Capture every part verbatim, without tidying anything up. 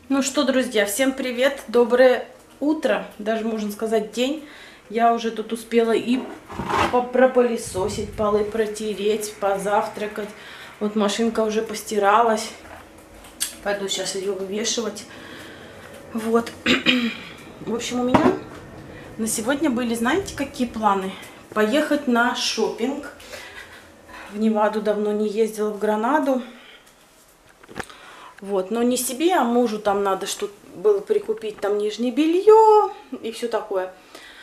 Ну что, друзья, всем привет, доброе утро, даже можно сказать день. Я уже тут успела и пропылесосить, полы протереть, позавтракать. Вот машинка уже постиралась. Пойду сейчас ее вывешивать. Вот. В общем, у меня на сегодня были, знаете, какие планы? Поехать на шопинг. В Неваду давно не ездила, в Гранаду. Вот, но не себе, а мужу там надо что-то было прикупить, там нижнее белье и все такое.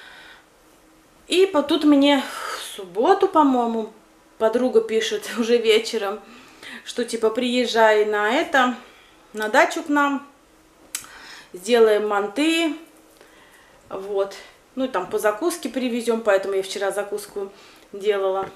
И по тут мне в субботу, по-моему, подруга пишет уже вечером, что типа приезжай на это, на дачу к нам, сделаем манты, вот. Ну и там по закуске привезем, поэтому я вчера закуску делала.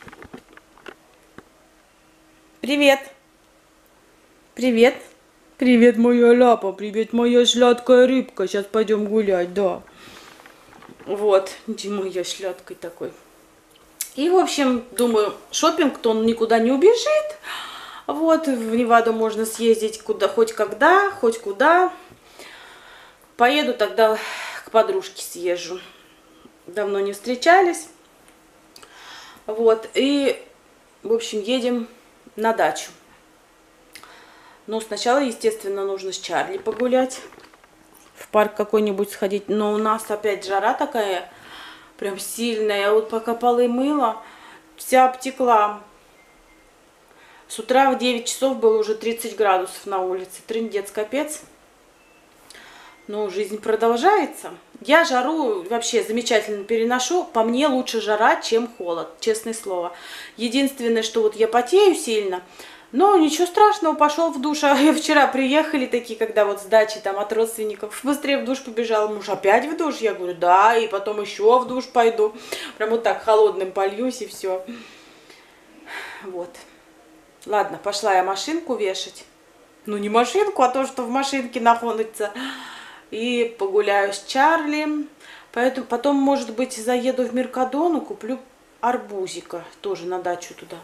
Привет! Привет. Привет, моя ляпа. Привет, моя сладкая рыбка. Сейчас пойдем гулять, да. Вот. Где моя сладкая такой. И, в общем, думаю, шопинг-то он никуда не убежит. Вот, в Неваду можно съездить куда, хоть когда, хоть куда. Поеду тогда к подружке съезжу. Давно не встречались. Вот, и, в общем, едем на дачу. Но сначала, естественно, нужно с Чарли погулять, в парк какой-нибудь сходить. Но у нас опять жара такая, прям сильная. Я вот пока полы мыла, вся обтекла. С утра в девять часов было уже тридцать градусов на улице. Трындец, капец. Но жизнь продолжается. Я жару вообще замечательно переношу. По мне лучше жара, чем холод, честное слово. Единственное, что вот я потею сильно. Но ничего страшного, пошел в душ. А вчера приехали такие, когда вот с дачи там от родственников, быстрее в душ побежал. Муж опять в душ? Я говорю, да, и потом еще в душ пойду. Прям вот так холодным польюсь и все. Вот. Ладно, пошла я машинку вешать. Ну не машинку, а то, что в машинке находится. И погуляю с Чарли. Поэтому потом, может быть, заеду в Меркадону, куплю арбузика тоже на дачу туда.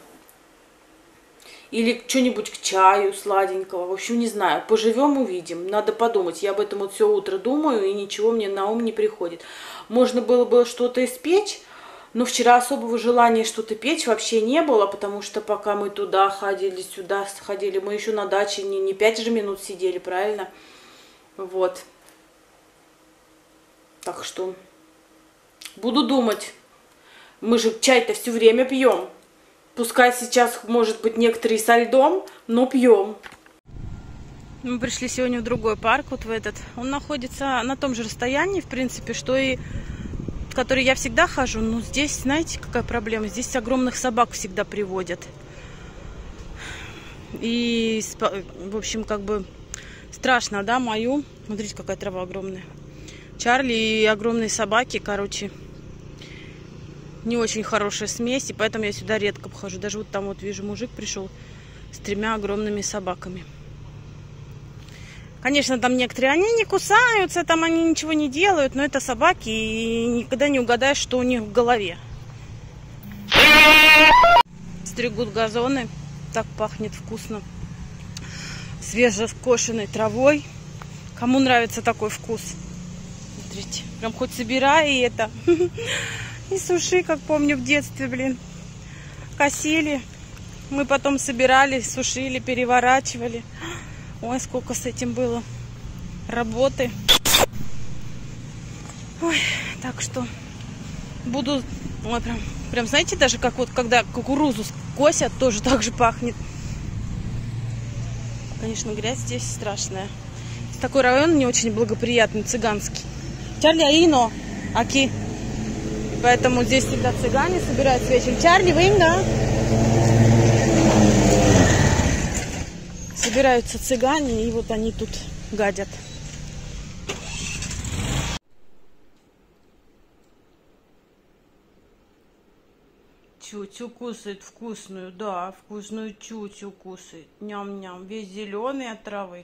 Или что-нибудь к чаю сладенького. В общем, не знаю. Поживем, увидим. Надо подумать. Я об этом вот все утро думаю, и ничего мне на ум не приходит. Можно было бы что-то испечь, но вчера особого желания что-то печь вообще не было, потому что пока мы туда ходили, сюда ходили, мы еще на даче не, не пять же минут сидели, правильно? Вот. Так что буду думать. Мы же чай-то все время пьем. Пускай сейчас, может быть, некоторые со льдом, но пьем. Мы пришли сегодня в другой парк, вот в этот. Он находится на том же расстоянии, в принципе, что и в который я всегда хожу. Но здесь, знаете, какая проблема? Здесь огромных собак всегда приводят. И, в общем, как бы страшно, да, мою. Смотрите, какая трава огромная. Чарли и огромные собаки, короче... Не очень хорошая смесь, и поэтому я сюда редко похожу. Даже вот там вот вижу, мужик пришел с тремя огромными собаками. Конечно, там некоторые, они не кусаются, там они ничего не делают, но это собаки, и никогда не угадаешь, что у них в голове. Стригут газоны, так пахнет вкусно. Свежескошенной травой. Кому нравится такой вкус? Смотрите, прям хоть собирай и это... И суши, как помню в детстве, блин, косили. Мы потом собирали, сушили, переворачивали. Ой, сколько с этим было работы. Ой, так что буду... Ой, прям, прям, знаете, даже как вот, когда кукурузу косят, тоже так же пахнет. Конечно, грязь здесь страшная. Такой район не очень благоприятный, цыганский. Чарли, Аино, Аки. Поэтому здесь всегда цыгане собираются вечером. Чарли, вы им, да? Собираются цыгане, и вот они тут гадят. Чутю кусает вкусную, да, вкусную чутю кусает. Ням-ням, весь зеленый от травы.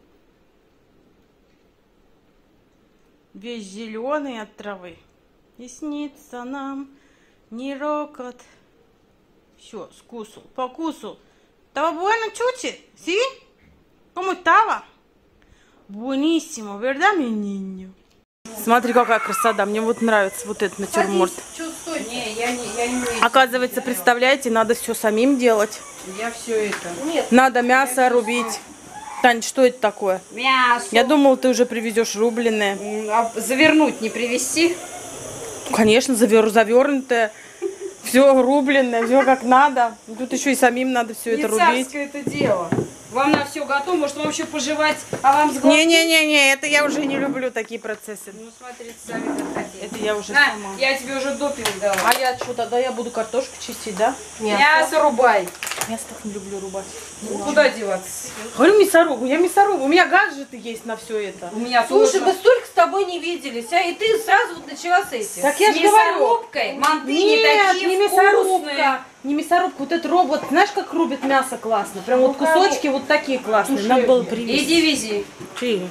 Весь зеленый от травы. И снится нам не рокот. Все, скусил, покусил. Estaba bueno, Chuchi, ¿sí? ¿Cómo estaba? Буниссимо, верда, мениньо? Смотри, какая красота. Мне вот нравится вот этот натюрморт. Не, я не, я не Оказывается, представляете, надо все самим делать. Я все это. Нет. Надо мясо рубить. Тань, что это такое? Мясо. Я думала, ты уже привезешь рубленое. А завернуть не привезти? Конечно, завер, завернутое. Все рубленное, все как надо. Тут еще и самим надо все это рубить. Не царское это дело. Вам на все готово, может вам еще пожевать, а вам сглотнуть? Не-не-не, это я уже не люблю такие процессы. Ну смотрите сами как хотите. Это я уже На, сама. я тебе уже допинг дала. А я что, тогда я буду картошку чистить, да? Мясо рубай. Мясо так не люблю рубать. Ну, куда деваться? Говорю мясорубу, я мясорубу, у меня гаджеты есть на все это. У меня Слушай, тоже. мы столько с тобой не виделись, а? И ты сразу вот начала с этим. Так я С же говорю. мясорубкой манты не Нет, такие не вкусные. мясорубка. Не мясорубка, вот этот робот, знаешь, как рубит мясо классно? Прям вот кусочки вот такие классные. Надо было привезти. Иди вези. Чьи?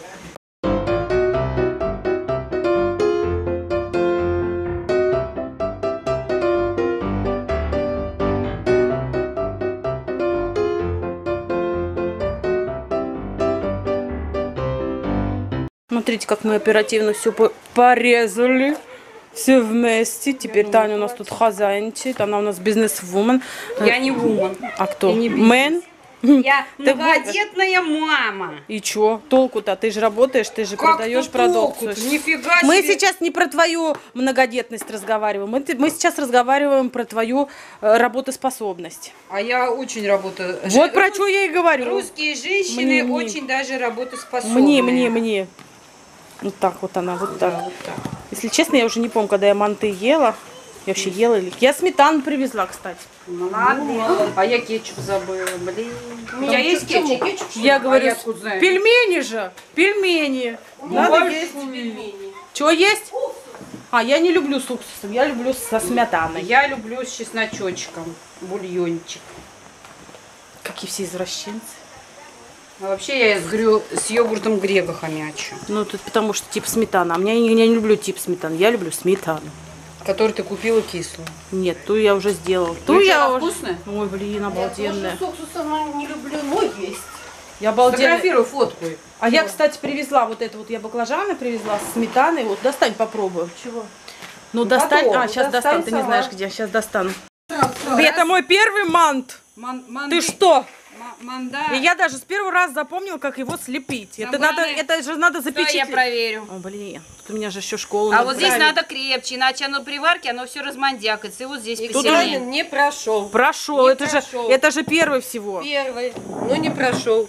Смотрите, как мы оперативно все порезали. Все вместе. Теперь Таня у нас тут хозяйничает. Она у нас бизнес-вумен. Я не вумен. А кто? Я не бизнес. Мэн? Я Ты многодетная мама. И чё? Толку-то? Ты же работаешь, ты же продаешь продукцию. Нифига себе. Мы сейчас не про твою многодетность разговариваем. Мы, мы сейчас разговариваем про твою э, работоспособность. А я очень работаю. Вот Жи- про рус- что я и говорю. Русские женщины Мне, мне. очень даже работоспособные. Мне, мне, мне. Вот так вот она, вот так. Вот так. Если честно, я уже не помню, когда я манты ела. Я вообще ела или... Я сметану привезла, кстати. Молодец. А я кетчуп забыла, блин. У меня есть кетчуп? Я говорю, А я откуда знаю? пельмени же, пельмени. Надо Ой, есть. Чего есть? А, я не люблю с уксусом, я люблю со сметаной. Я люблю с чесночочком, бульончик. Какие все извращенцы. А вообще я с, грю... с йогуртом Грега хомячу. Ну, тут потому что тип сметана. А меня, я не люблю тип сметаны, я люблю сметану. Который ты купила кислую. Нет, ту я уже сделала. Ту Ну, я что, она уже... вкусная? Ой, блин, обалденная. Я тоже с уксусом не люблю, но есть. Я обалденная. Фотографируй фотку. А я, кстати, привезла вот это вот, я баклажаны привезла с сметаной. Вот, достань, попробую. Чего? Ну, достань. потом, А, сейчас достань достану, ты не сама. знаешь где. Сейчас достану. Это мой первый мант. Ман- манды- Ты что? ма- Манда. И я даже с первого раза запомнила, как его слепить. Это, Самое надо, главное, это же надо Да, я запечатлеть. проверю. О, блин, тут у меня же еще школа. А надо вот здесь правильно. надо крепче, иначе оно при варке, оно все размандякается. И вот здесь Тут посильнее. Экзамен не прошел. Прошел, Не это прошел. же, это же первый всего. Первый, но не прошел.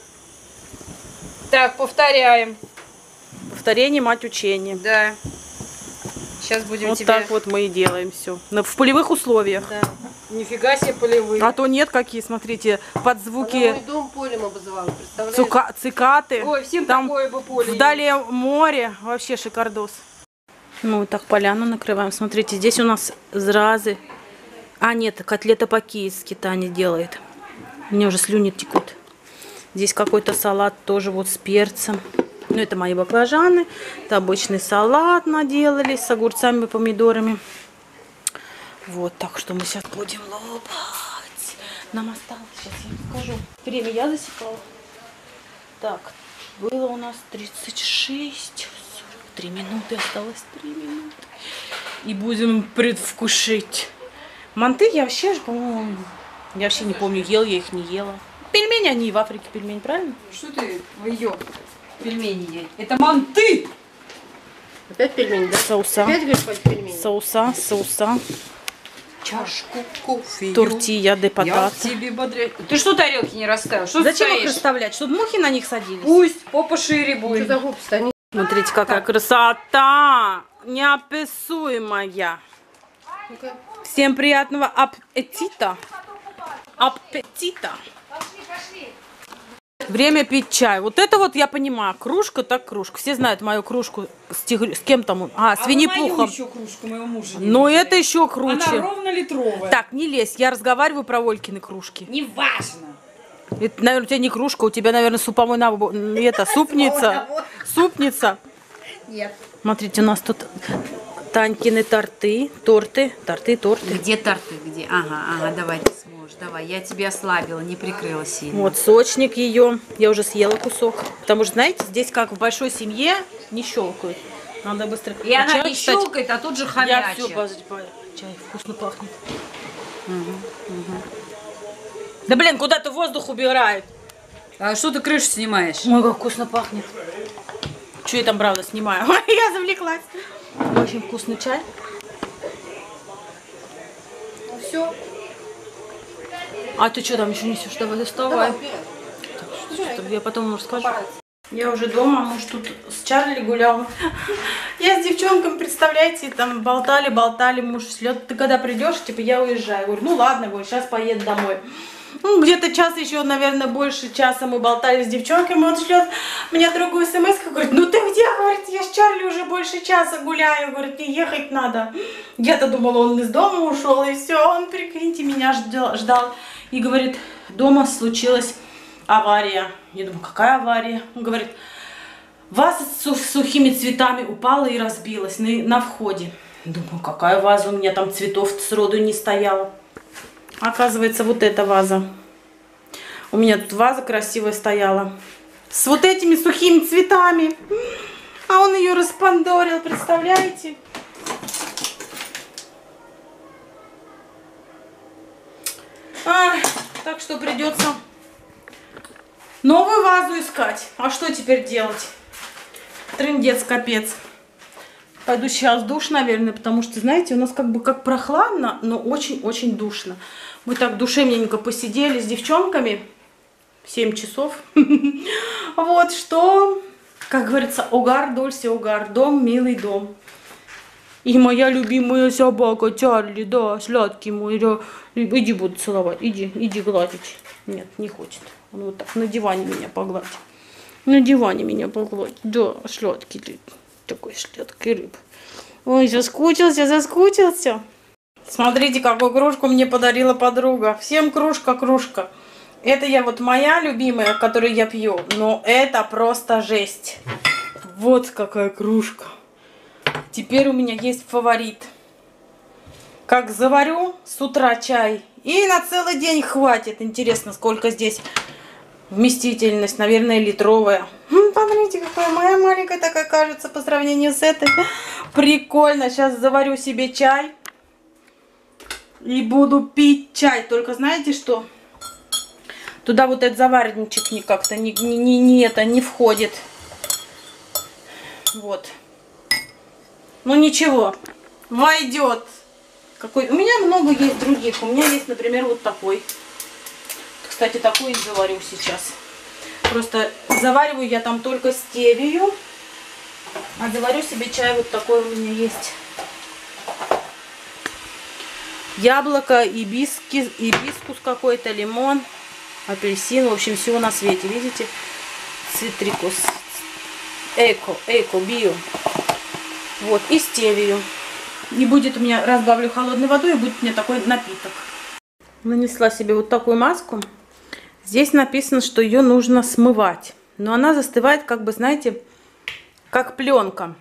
Так, повторяем. Повторение, мать учения. Да. Сейчас будем Вот тебя... так вот мы и делаем все. В полевых условиях. Да. Нифига себе полевые. А то нет, какие, смотрите, под Она звуки мой дом полем обозвала, представляешь? цука- цикаты. Ой, всем Там такое бы поле. вдали море, вообще шикардос. Ну, вот так поляну накрываем. Смотрите, здесь у нас зразы. А, нет, котлета по-киевски Таня делает. У меня уже слюни текут. Здесь какой-то салат тоже вот с перцем. Ну, это мои баклажаны. Это обычный салат наделали с огурцами и помидорами. Вот, так что мы сейчас будем лопать. Нам осталось, сейчас я вам скажу. Время я засекала. Так, было у нас тридцать шесть, сорок три минуты, осталось три минуты. И будем предвкушить. Манты я вообще, по-моему, я вообще не помню, ел я их, не ела. Пельмени, они и в Африке пельмени, правильно? Что ты в ее пельмени есть? Это манты! Опять пельмени, да? Соуса, Опять говоришь, хоть пельмени? соуса, соуса, Чашку кофе. тортилья де Я патата. тебе бодря... Ты что тарелки не расставил? Что Зачем их стоишь? расставлять? Чтобы мухи на них садились? Пусть попа шире Что будет. за глупость? Они... Смотрите, какая красота! Неописуемая. Ну-ка. Всем приятного аппетита. Аппетита. Время пить чай. Вот это вот я понимаю. Кружка так кружка. Все знают мою кружку с, тигр... с кем там. А, с Винни-Пухом. еще кружку моего мужа. не Но видели. это еще круче. Она ровно литровая. Так, не лезь. Я разговариваю про Волькины кружки. Неважно. Это, наверное, у тебя не кружка, у тебя, наверное, суповой набор. Это супница. Супница. Нет. Смотрите, у нас тут Танькины торты, торты, торты, торты. Где торты? Где? Ага, ага, давайте сможешь. Давай, я тебе ослабила, не прикрыла сильно. Вот сочник ее. Я уже съела кусок. Потому что, знаете, здесь как в большой семье не щелкают. Надо быстро. И А она чай, не кстати, щелкает, а тут же Я хомячит. все, подожди, подожди. Чай вкусно пахнет. Угу, угу. Да блин, куда-то воздух убирают. А что ты крышу снимаешь? Ой, как вкусно пахнет. Что я там, правда, снимаю? Я завлеклась. Очень вкусный чай. Все. А ты что там еще несешь? Давай доставай. Чтобы я потом расскажу. Я уже дома, муж тут с Чарли гулял. Я с девчонками, представляете, там болтали, болтали, муж слет. Ты когда придешь, типа, я уезжаю. Я говорю, ну ладно, говорю, сейчас поеду домой. Ну, где-то час еще, наверное, больше часа мы болтали с девчонками. Он шлет мне другую смс, говорит, ну ты где? Говорит, я с Чарли уже больше часа гуляю. Говорит, мне ехать надо. Я-то думала, он из дома ушел, и все. Он, прикиньте, меня ждал, ждал. И говорит, дома случилась авария. Я думаю, какая авария? Он говорит, ваза с сухими цветами упала и разбилась на, на входе. Думаю, какая ваза? У меня там цветов сроду не стояло. Оказывается, вот эта ваза. У меня тут ваза красивая стояла. С вот этими сухими цветами. А он ее распандорил, представляете? А, так что придется новую вазу искать. А что теперь делать? Трындец, капец. Пойду сейчас в душ, наверное, потому что, знаете, у нас как бы как прохладно, но очень-очень душно. Мы так душевненько посидели с девчонками. семь часов. Вот что, как говорится, угар, дульсе, угар. Дом, милый дом. И моя любимая собака Чарли, да, сладкий мой. Да. Иди буду целовать, иди, иди гладить. Нет, не хочет. Он вот так на диване меня погладит. На диване меня погладит. Да, сладкий ты. Такой сладкий рыб. Ой, соскучился, соскучился. Смотрите, какую кружку мне подарила подруга. Всем кружка, кружка. Это я вот моя любимая, которую я пью. Но это просто жесть. Вот какая кружка. Теперь у меня есть фаворит. Как заварю с утра чай. И на целый день хватит. Интересно, сколько здесь вместительность. Наверное, литровая. Смотрите, какая моя маленькая такая кажется по сравнению с этой. Прикольно. Сейчас заварю себе чай. И буду пить чай. Только знаете что? Туда вот этот заварничек не как-то не, не, не, не, это, не входит. Вот. Ну ничего. Войдет. Какой... У меня много есть других. У меня есть, например, вот такой. Кстати, такой и заварю сейчас. Просто завариваю я там только стевию. А заварю себе чай вот такой у меня есть. Яблоко, ибискис, ибискус какой-то, лимон, апельсин. В общем, всего на свете. Видите? Цитрикус. Эко, эко, био. Вот, и стевию. И будет у меня, разбавлю холодной водой, и будет у меня такой напиток. Нанесла себе вот такую маску. Здесь написано, что ее нужно смывать. Но она застывает, как бы, знаете, как пленка.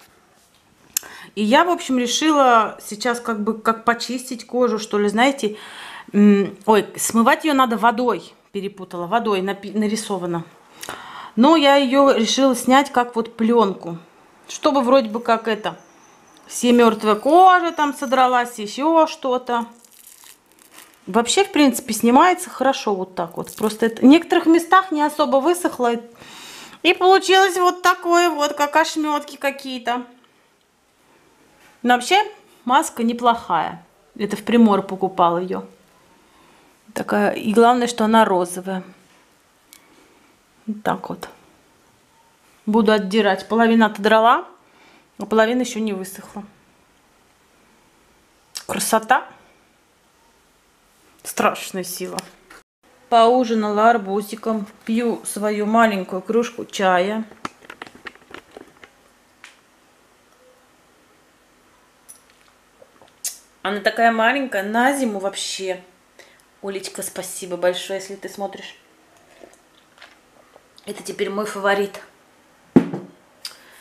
И я, в общем, решила сейчас как бы как почистить кожу, что ли, знаете. Ой, смывать ее надо водой. Перепутала, водой нарисовано. Но я ее решила снять как вот пленку. Чтобы вроде бы как это, все мертвая кожа там содралась, еще что-то. Вообще, в принципе, снимается хорошо вот так вот. Просто это в некоторых местах не особо высохло. И получилось вот такое вот, как ошметки какие-то. Но вообще, маска неплохая. Это в Примор покупала ее. Такая. И главное, что она розовая. Вот так вот. Буду отдирать. Половина отодрала, а половина еще не высохла. Красота. Страшная сила. Поужинала арбузиком. Пью свою маленькую кружку чая. Она такая маленькая, на зиму вообще. Олечка, спасибо большое, если ты смотришь. Это теперь мой фаворит.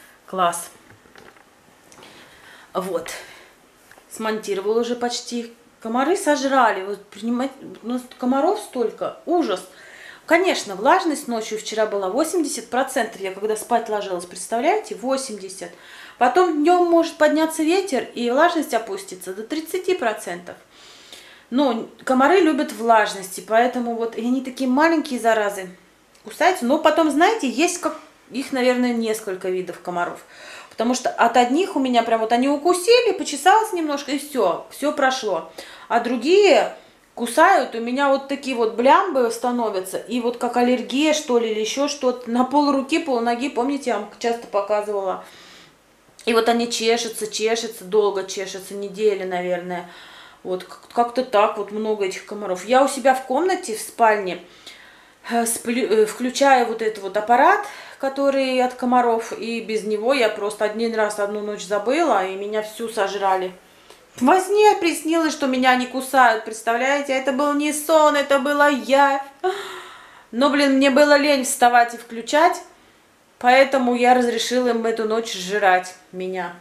Класс. Вот. Смонтировала уже почти Комары сожрали. Вот, понимаете, у нас комаров столько. Ужас. Конечно, влажность ночью вчера была восемьдесят процентов. Я когда спать ложилась, представляете, восемьдесят процентов. Потом днем может подняться ветер, и влажность опустится до тридцати процентов. Но комары любят влажности, поэтому вот и они такие маленькие заразы кусаются. Но потом, знаете, есть как их, наверное, несколько видов комаров. Потому что от одних у меня прям вот они укусили, почесалось немножко, и все, все прошло. А другие кусают, у меня вот такие вот блямбы становятся, и вот как аллергия, что ли, или еще что-то. На пол руки, пол ноги, помните, я вам часто показывала. И вот они чешутся, чешутся, долго чешутся, недели, наверное. Вот как-то так, вот много этих комаров. Я у себя в комнате, в спальне, сплю, включаю вот этот вот аппарат, который от комаров, и без него я просто один раз одну ночь забыла, и меня всю сожрали. Во сне приснилось, что меня не кусают, представляете? Это был не сон, это была явь. Но, блин, мне было лень вставать и включать, поэтому я разрешила им эту ночь сжирать меня.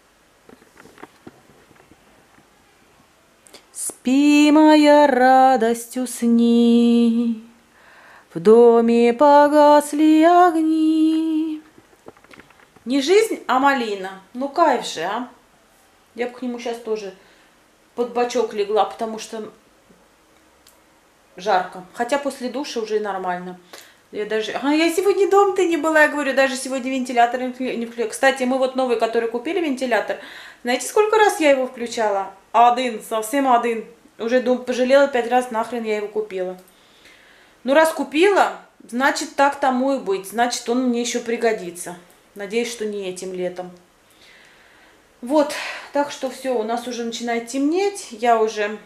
Спи, моя радость, усни, в доме погасли огни. Не жизнь, а малина. Ну кайф же, а? Я бы к нему сейчас тоже под бочок легла, потому что жарко. Хотя после душа уже нормально. Я даже... А, я сегодня дома-то не была, я говорю, даже сегодня вентилятор не включила. Кстати, мы вот новый, который купили, вентилятор, знаете, сколько раз я его включала? Один, совсем один. Уже дом пожалела пять раз, нахрен я его купила. Ну, раз купила, значит, так тому и быть. Значит, он мне еще пригодится. Надеюсь, что не этим летом. Вот, так что все, у нас уже начинает темнеть. Я уже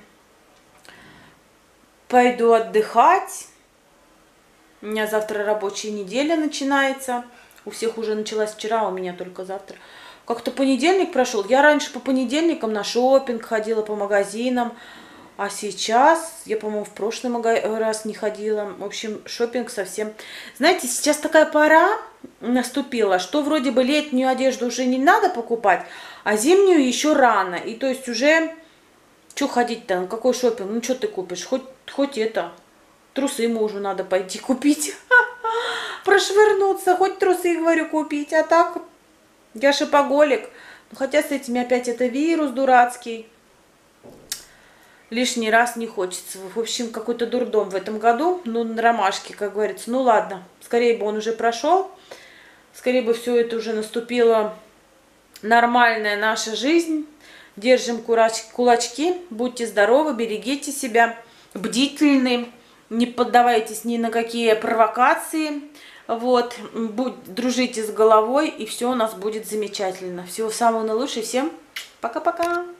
пойду отдыхать. У меня завтра рабочая неделя начинается. У всех уже началась вчера, у меня только завтра. Как-то понедельник прошел. Я раньше по понедельникам на шопинг ходила, по магазинам. А сейчас, я, по-моему, в прошлый раз не ходила. В общем, шопинг совсем... Знаете, сейчас такая пора наступила, что вроде бы летнюю одежду уже не надо покупать, а зимнюю еще рано. И то есть уже... Что ходить-то? На какой шопинг? Ну, что ты купишь? Хоть, хоть это... Трусы мужу надо пойти купить. Прошвырнуться. Хоть трусы, говорю, купить. А так, я шопоголик. Хотя с этими опять это вирус дурацкий. Лишний раз не хочется. В общем, какой-то дурдом в этом году. Ну, на ромашке, как говорится. Ну, ладно. Скорее бы он уже прошел. Скорее бы все это уже наступила нормальная наша жизнь. Держим кулачки. Будьте здоровы, берегите себя. Бдительны. Не поддавайтесь ни на какие провокации. Вот. Будь, дружите с головой, и все у нас будет замечательно. Всего самого наилучшего. Всем пока-пока.